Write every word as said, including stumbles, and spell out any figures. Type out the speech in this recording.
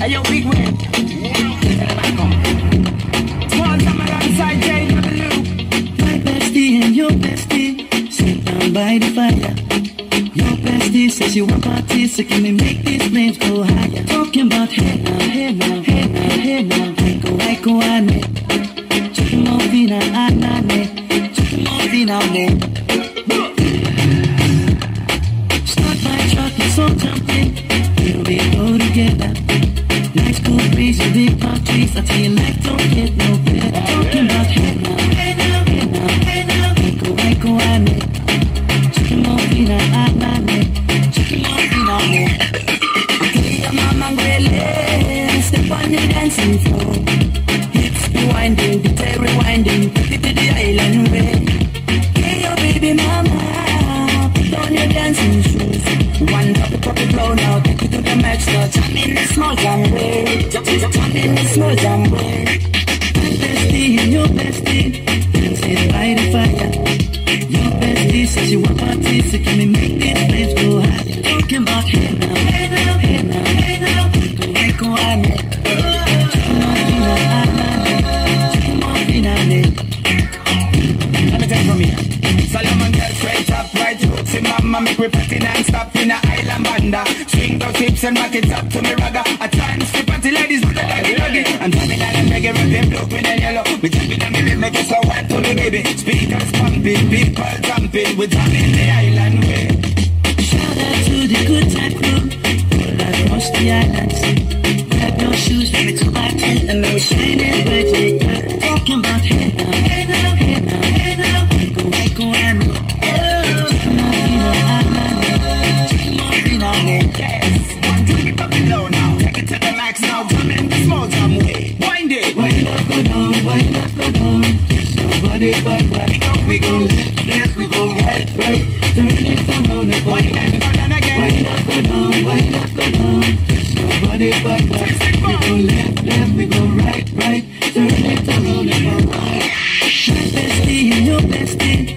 Hey, yo, big win. Small time alongside J W. My bestie and your bestie sit down by the fire. Your bestie says you want parties, so can we make these flames go higher? Talking about hey now, hey now, hey now, hey now. Aiko, aiko, ane. Chukimo fina, anane. Chukimo fina, ane. Start my truck and so jumping. Here we go together. Nice cool breeze and big palm trees. I tell you life don't get no better. Talking about hey now, hey now, hey now, hey now. Aiko, aiko, ane. Chukimo fina, anane. Chukimo fina, ane. Okay, mama, ngwele. Step on the dancing floor. Hips rewinding, the tail rewinding. Take it to the island way. Hey, yo, baby mama. Put on your dancing shoes. One drop the puppy blow now. Take it to the max now. Jump in the small jam way. Jump, jump, jump in the small jam way. My bestie and your bestie dancing by the fire. Your bestie says you want parties, so can we make these flames go higher? Talking about hey now, hey now, hey now, hey now. Aiko, aiko, ane. Chukimo fina, anane. Chukimo fina, ane. Let me take from here. Solomon girl straight up, right hooks in mama. Make we party non-stop in a island banda. Swing those hips and rock it up to me ragga. I try and strip until ladies do the laggy laggy. And drumming and reggae, rapping, blue, green and yellow. We jumping and we make it so wild to me baby. Speakers pumping, people jumping. We drumming the island way. Shout out to the good time crew all across the island sea. Grab your shoes, let me to my tent, and we're shining bright, yeah. Talking about hey now, hey now, hey now, hey now. Aiko, aiko, ane. Chukimo fina, anane. Chukimo fina, ane. Yes, one drop it up below now. Take it to the max now. Drumming the small jam way. Wind it. Wind up, go down, wind up, go down. There's nobody but right. We go left, left, we go right, right. Turn it around and wind up. Wind up, go down, wind up, go down. There's nobody but right. We go left, left, we go right, right. Turn it around and go right. My bestie and your bestie